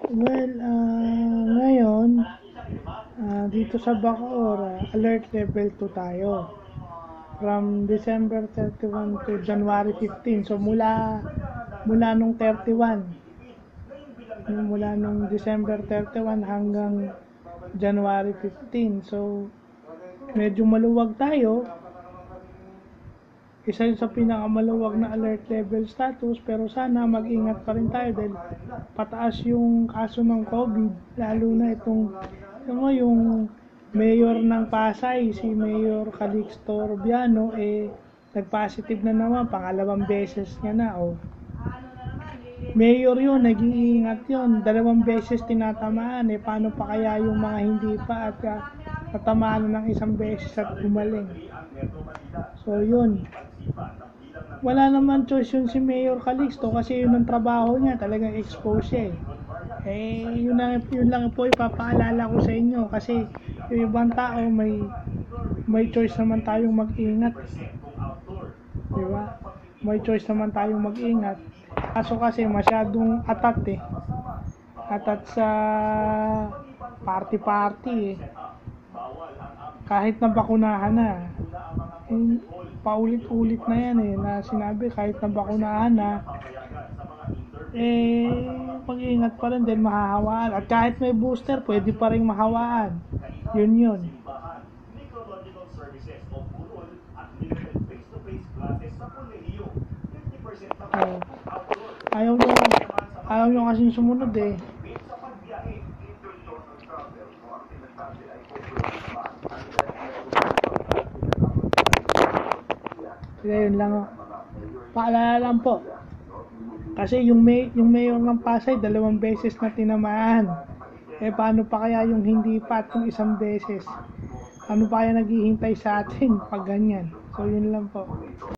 Well, ngayon, dito sa bacoor, alert level 2 tayo. From December 31 to January 15. So, mula nung 31. Mula nung December 31 hanggang January 15. So, medyo maluwag tayo. Isa yun sa pinakamaluwag na alert level status, pero sana mag-ingat pa rin tayo dahil pataas yung kaso ng COVID, lalo na yung mayor ng Pasay, si Mayor Calixto Rubiano, nag-positive na naman, pangalawang beses niya na. Mayor yun, nag-iingat yun, 2 beses tinatamaan, paano pa kaya yung mga hindi pa at natamaan ng 1 beses at gumaling. So yun, wala naman choice yun si Mayor Calixto kasi yun ang trabaho niya, talagang expose siya yun lang po ipapaalala ko sa inyo kasi yung ibang tao may choice naman tayong mag-ingat, diba? May choice naman tayong mag-ingat, kaso kasi masyadong atat sa party kahit na bakunahan na, paulit-ulit na yan na sinabi, kahit na bakunahan na, pag-ingat pa rin din, mahahawaan. At kahit may booster, pwede pa rin mahawaan. Yun. Ayaw nyo kasing sumunod Kaya yun lang paalala lang po. Kasi yung mayor ng Pasay, 2 beses na tinamaan. Paano pa kaya yung hindi pa at yung 1 beses? Ano pa kaya naghihintay sa atin pag ganyan? So yun lang po.